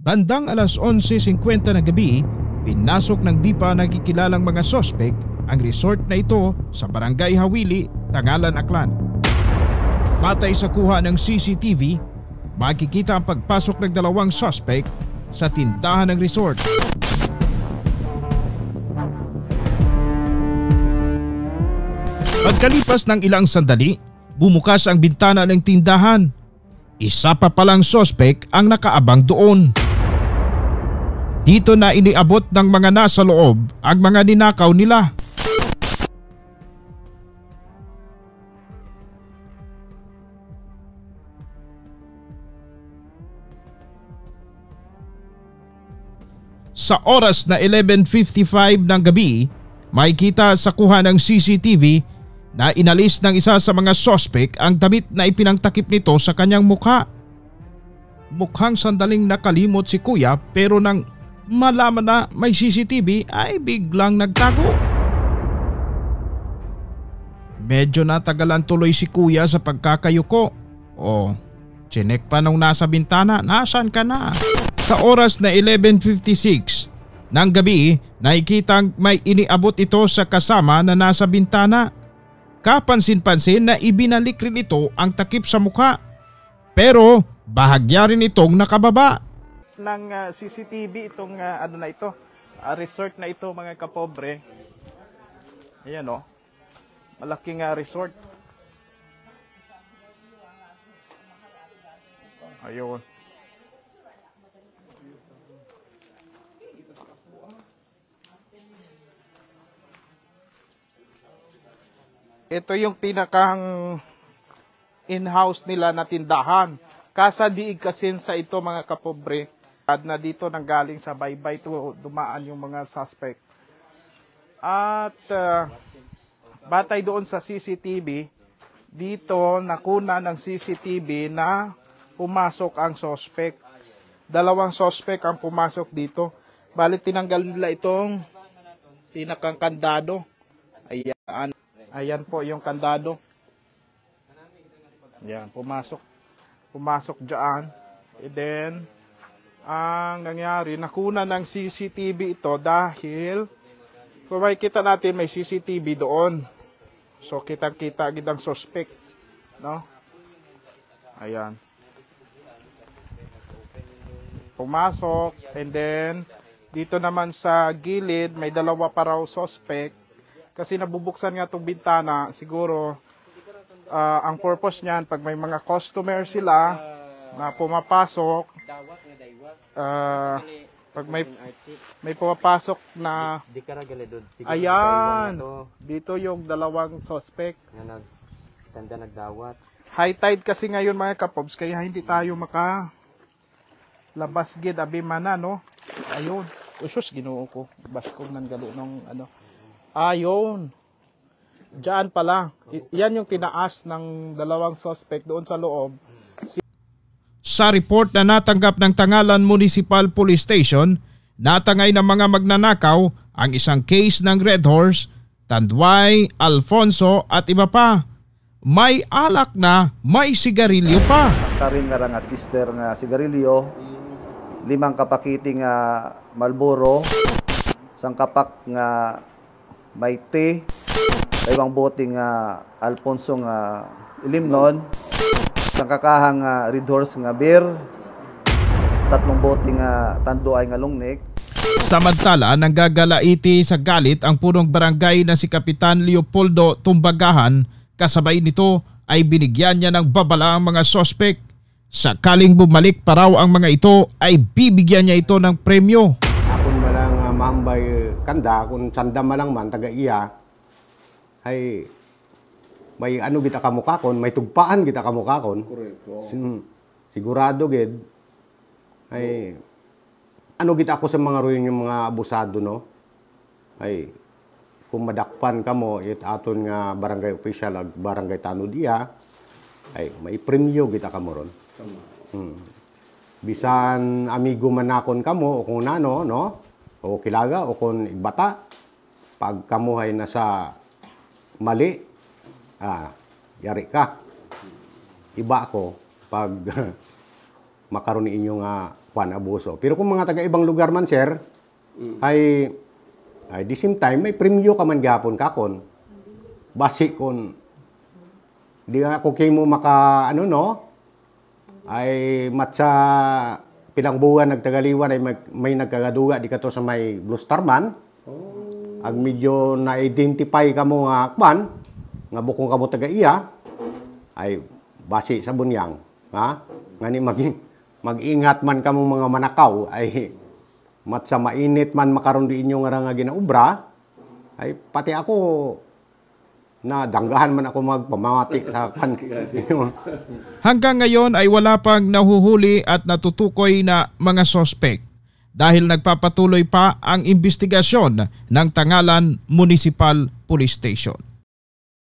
Bandang alas 11:50 ng gabi, pinasok ng di pa nagkikilalang mga sospek ang resort na ito sa Barangay Hawili, Tangalan, Aklan. Batay sa kuha ng CCTV, makikita ang pagpasok ng dalawang sospek sa tindahan ng resort. Pagkalipas ng ilang sandali, bumukas ang bintana ng tindahan. Isa pa palang sospek ang nakaabang doon. Dito na iniabot ng mga nasa loob ang mga ninakaw nila. Sa oras na 11:55 ng gabi, makikita sa kuha ng CCTV na inalis ng isa sa mga sospek ang damit na ipinangtakip nito sa kanyang mukha. Mukhang sandaling nakalimot si kuya pero nang malaman na may CCTV ay biglang nagtago. Medyo natagalan tuloy si kuya sa pagkakayuko. Chinek pa nung nasa bintana, nasaan ka na? Sa oras na 11:56 ng gabi, nakikitang may iniabot ito sa kasama na nasa bintana. Kapansin-pansin na ibinalik rin ito ang takip sa mukha. Pero bahagya rin itong nakababa. Ng CCTV itong resort na ito mga kapobre. Ayan malaking resort. Ayun. Ito yung pinakang in-house nila na tindahan. Kasadiig kasin sa ito mga kapobre. Na dito nanggaling sa baybay to dumaan yung mga suspect. At batay doon sa CCTV, dito nakuna ng CCTV na pumasok ang suspect. Dalawang suspect ang pumasok dito. Balit tinanggal nila itong pinakang kandado. Ayan po yung kandado. Ayan, pumasok dyan. And then, ang nangyari, nakuna ng CCTV ito dahil kung makikita natin may CCTV doon. So, kitang-kita gidang suspect. No? Ayan. Pumasok. And then, dito naman sa gilid, may dalawa pa raw suspect. Kasi nabubuksan nga itong bintana, siguro ang purpose niyan, pag may mga customer sila na pumapasok, pag may pumapasok na, ayan, dito yung dalawang suspect. Sanda nagdawat. High tide kasi ngayon mga kapobs, kaya hindi tayo makalabas gid abimana, no? Ayun, usus ginoo ko, baskong nang galo ng Ayun. Diyan pala. Yan yung tinaas ng dalawang suspect doon sa loob. Sa report na natanggap ng Tangalan Municipal Police Station, natangay ng mga magnanakaw ang isang case ng Red Horse, Tanduay, Alfonso at iba pa. May alak na, may sigarilyo pa. Karin nga chister nga sigarilyo, 5 kapakiti nga Marlboro, 1 kapak nga may tea, 2 bote nga Alfonso nga ilimnon, 1 kakahang Red Horse nga beer, 3 bote nga Tanduay nga longnek. Samantala, nanggagalaiti sa galit ang punong barangay na si Kapitan Leopoldo Tumbagahan. Kasabay nito ay binigyan niya ng babala ang mga sospek. Sakaling bumalik pa raw ang mga ito ay bibigyan niya ito ng premyo. Akon malang mahambay kanda, kung sanda malang man taga iya, ay may kita kamukakon, may tugpaan kita kamukakon. Sigurado gid ay kita ako sa mga ruin yung mga abusado, no? Ay kung madakpan kamo it aton nga barangay official ag barangay tanod iya, ay may premyo kita kamo ron. Bisan amigo manakon kamo o kung nano, no? O kilaga o kung bata, pag kamuhay na sa mali, yari ka. Iba ako pag makaroon ninyo nga abuso. Pero kung mga taga-ibang lugar man, sir, ay the same time, may premyo ka man gapon kakon. Basi kung di ako kayo mo ay matsa pilang buwan nagtagaliwan ay may nagkagaduga di ka to sa may Blue Star man. Ag medyo na-identify ka mo nga kwan, nga bukong ka mo taga-iya, ay basi sa bunyang. Ha? Ngani mag-ingat man ka mo mga manakaw, ay matsa mainit man makaroon di inyo nga ginaubra, ay pati ako na danggahan man ako magpamati sa kan. Hanggang ngayon ay wala pang nahuhuli at natutukoy na mga sospek dahil nagpapatuloy pa ang investigasyon ng Tangalan Municipal Police Station.